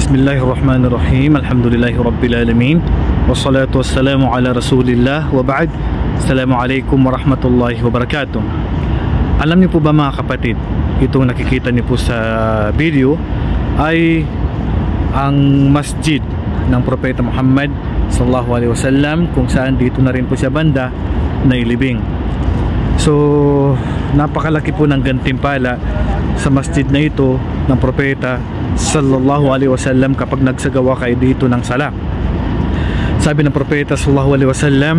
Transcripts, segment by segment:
Bismillahirrahmanirrahim. Alhamdulillahi Rabbil Alamin. Wassalatu wassalamu ala Rasulillah wa ba'd. Assalamualaikum warahmatullahi wabarakatuh. Alam niyo po ba mga kapatid, itong nakikita niyo po sa video ay ang masjid ng Propeta Muhammad sallallahu alaihi wasallam, kung saan dito na rin po siya banda nailibing. So napakalaki po ng gantimpala sa masjid na ito ng Propeta sallallahu alaihi wasallam kapag nagsagawa kayo dito ng sala. Sabi ng Propeta sallallahu alaihi wasallam,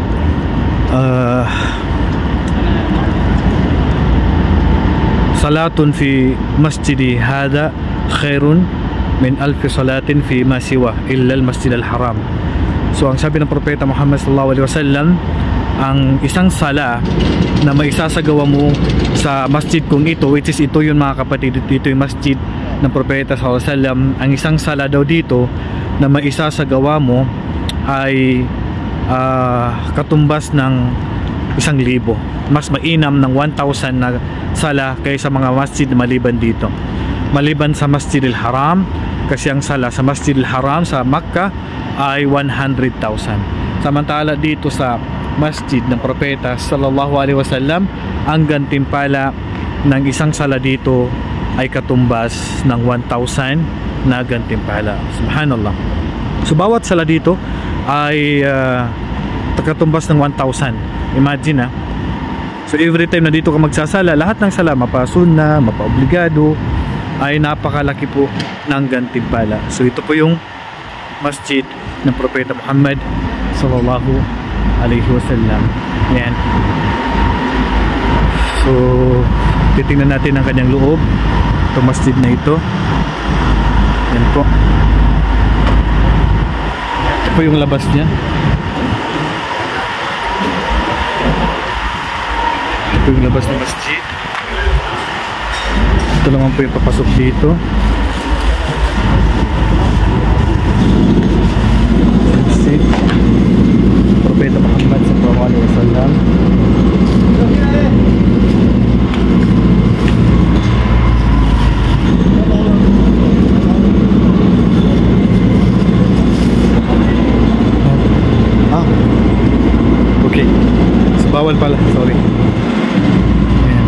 salatun fi masjidi hada khairun min alfi salatin fi ma siwa illa al masjid al haram. So ang sabi ng Propeta Muhammad sallallahu alaihi wasallam, ang isang sala na maisasagawa mo sa masjid kung ito, which is ito yun mga kapatid, dito yung masjid ng Propeta sallallahu alaihi wasallam, ang isang sala daw dito na maisasagawa mo ay katumbas ng 1,000. Mas mainam ng 1,000 na sala kaysa mga masjid maliban dito, maliban sa Masjidil Haram, kasi ang sala sa Masjidil Haram sa Makkah ay 100,000. Samantala dito sa masjid ng Propeta sallallahu alaihi wasallam, ang gantimpala ng isang sala dito ay katumbas ng 1,000 na gantimpala. Subhanallah. So bawat sala dito ay katumbas ng 1,000. Imagine So every time na dito ka magsasala, lahat ng sala, mapa-sunna, mapa-obligado, ay napakalaki po ng gantimpala. So ito po yung masjid ng Propeta Muhammad sallallahu alaihi wasallam. Ayan. So titingnan natin ang kanyang loob, itong masjid na ito. Ayan po. Ito po yung labas niya. Ito yung labas ng masjid. Ito naman po yung papasok dito. Masjid Propeta Muhammad sallallahu alaihi wasallam. Okay. So, bawal pala, sorry. Ayan.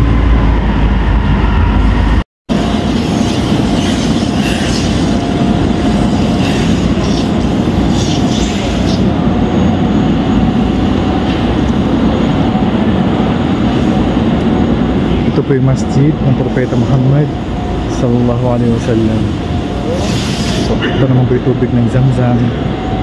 Ito po yung masjid ng Propeta Muhammad sallallahu alaihi wasallam. So ito naman po yung tubig ng Zamzam.